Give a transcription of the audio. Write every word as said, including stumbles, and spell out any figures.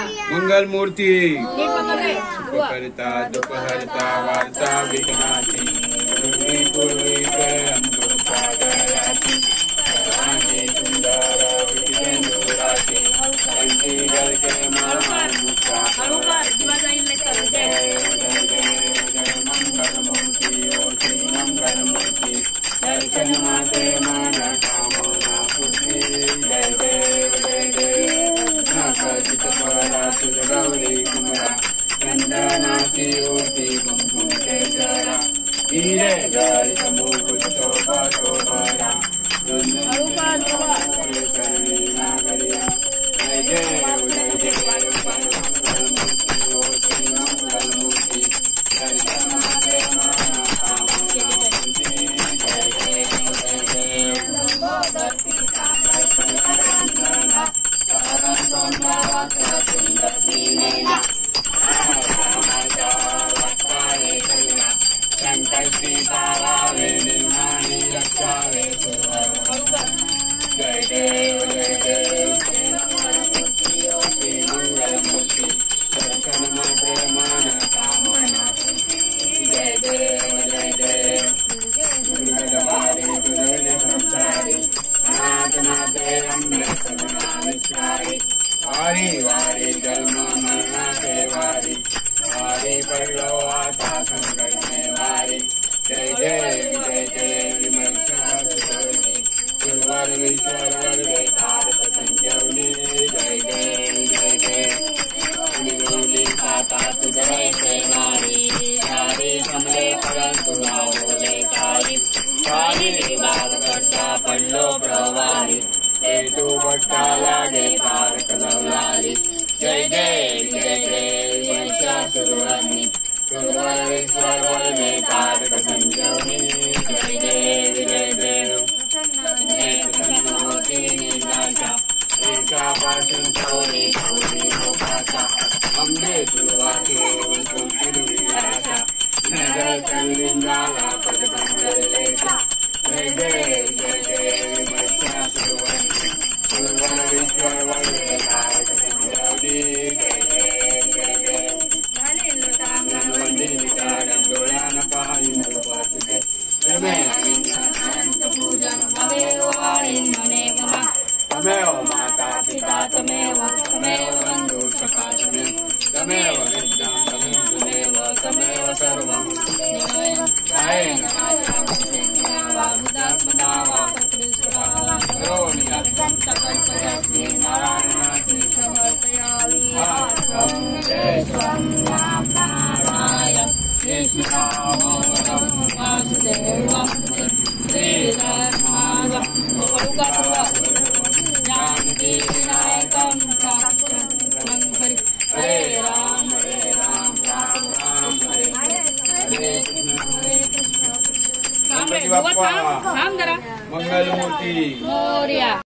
मंगल मूर्ति करता दुपहरता वार्ता विघ्नाति पूर्वी पूर्वी सुंदर विकेंदुराति कंठी जल के महान मुक्ता मंगल मूर्ति ओति मंगल मूर्ति दर्शन माते मन कामना पूर्ति जय देव जय देव नाचित परा सुर गौरी कुमरा चंदनाची ओति कुमकुम केसरा हीरे जय समूह शोभा शोभरा नागरिया जय देव जय देव मंगल मूर्ति ओति मंगल मूर्ति दर्शन माते मन कामना पूर्ति जय देव जय देव संकल्पी पावे निर्माणी रक्षावे जय देव जय देव मंगल मूर्ति दर्शन माते मन कामना जय देव जय देव दुर्गवारी दुर्ग संसारी अनाथ नाथे अमृत मिश्रारी वारी वारी जन्म मरना के वारी वारी पढ़ो आता संकट में वारी जय देव जय देव गुरुवर विश्वर वरदे कारक संजीवनी जय देव जय देव निरोगी खाता तुझे से नारी नारी कमले परंतु बोले कारी वारी बाल करता पढ़ो प्रवारी हेतु भट्टा लागे कारक नवलारी जय देव जय देव वैश्वासुरवन्नी गुरुवर विश्वर वरदे कारक संजीवनी जय देव जय देव होती निराशा ऐसा पासन चौरी चौरी लोकाशा अम्बे तुलवाती विलासा नगर चंद्रिंदाला पद कंदर लेखा जय देव जय देव वैश्वासुरवन्नी गुरुवर विश्वर वरदे कारक संजीवनी जय देव जय देव डोळ्यान पाहिन पाचुके तमेव माता पिता तमेव तमेव बंधु सखा तमेव तमेव विद्या तमेव तमेव सर्वं कायेन वाचा मनसेन्द्रिया वा करोमि सकलपदास्मि नारायणाति समर्पयामि स्वं नारायण कृष्णमोदं वासुदेवं श्रीधर्माय जानकी नायकं हरे राम हरे राम राम राम हरे हरे हरे कृष्ण हरे कृष्ण मंगल मूर्ति मोरया।